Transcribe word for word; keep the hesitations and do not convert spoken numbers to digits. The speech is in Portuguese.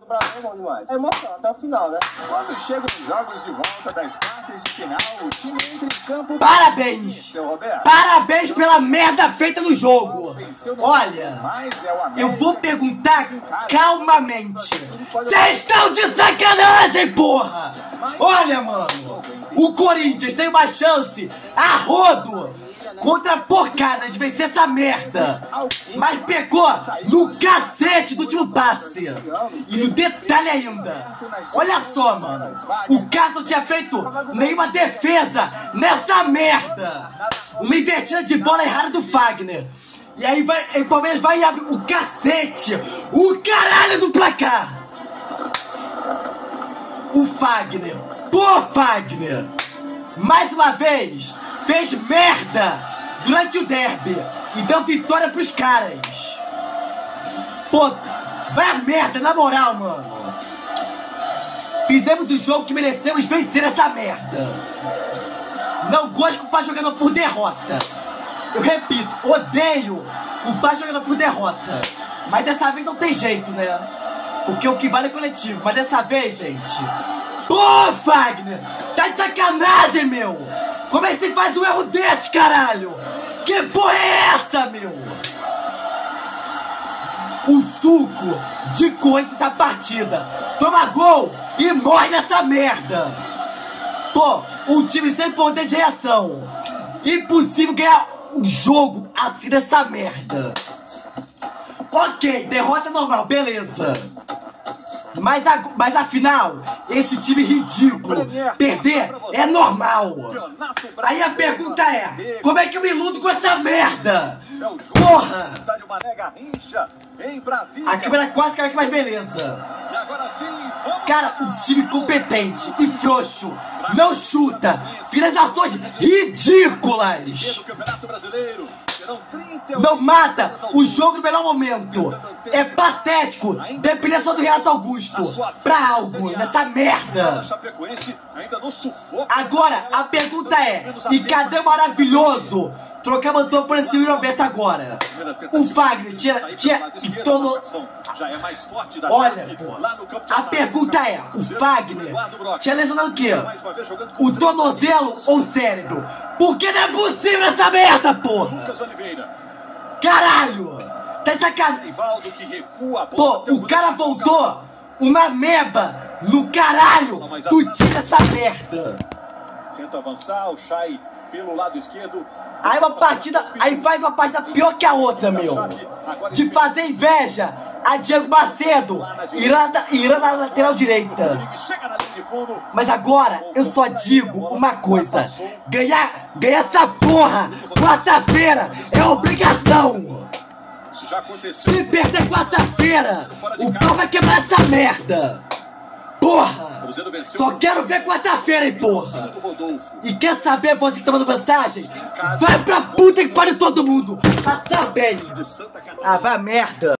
O Brasil é bom demais. É emoção até o final, né? Quando chegam os jogos de volta das quartas de final, o time entra em campo... Parabéns! Seu Roberto. Parabéns pela merda feita no jogo! Olha, eu vou perguntar calmamente. Vocês estão de sacanagem, porra! Olha, mano, o Corinthians tem uma chance a rodo contra a porcada de vencer essa merda, mas pegou no cacete do último passe. E no detalhe ainda, olha só, mano, o Cássio não tinha feito nenhuma defesa nessa merda. Uma invertida de bola errada do Fagner. E aí vai, o Palmeiras vai e abre o cacete, o caralho do placar. O Fagner, pô Fagner, mais uma vez fez merda durante o derby e deu vitória pros caras. Pô, vai a merda, na moral, mano. Fizemos o jogo que merecemos vencer essa merda. Não gosto de culpar jogador por derrota. Eu repito, odeio culpar jogador por derrota. Mas dessa vez não tem jeito, né? Porque o que vale é coletivo. Mas dessa vez, gente... Pô, Fagner! Tá de sacanagem, meu! Como é que se faz um erro desse, caralho? Que porra é essa, meu? O suco de coisa essa partida. Toma gol e morre nessa merda. Pô, um time sem poder de reação. Impossível ganhar um jogo assim dessa merda. Ok, derrota normal, beleza. Mas, a, mas afinal, esse time ridículo, perder é normal. Aí a pergunta é, como é que eu me iludo com essa merda? Porra! A câmera quase caiu aqui, mas beleza. Cara, um time competente e frouxo, não chuta, finalizações ridículas. Não mata o jogo no melhor momento. É patético depender só do Renato Augusto pra algo nessa merda. Agora a pergunta é, e cadê o maravilhoso trocar mantou por esse Roberto agora? O Fagner tinha, tinha tornou... Olha, pô, a pergunta é, o Fagner tinha lesionado o quê? O tornozelo ou o cérebro? Porque não é possível essa merda, porra! Caralho! Tá sacanagem! Pô, o cara voltou uma meba no caralho do time dessa merda! Tenta avançar, o Chay pelo lado esquerdo. Aí uma partida, aí faz uma partida pior que a outra, meu. De fazer inveja a Diego Macedo, irá na, irá na lateral direita. Mas agora eu só digo uma coisa: ganhar, ganhar essa porra quarta-feira é obrigação. Se perder quarta-feira, o pau vai quebrar essa merda. Porra! Só quero ver quarta-feira, hein, porra! E quer saber, você que tá mandando mensagem? Vai pra puta que pariu todo mundo! Passar bem! Ah, vai a merda!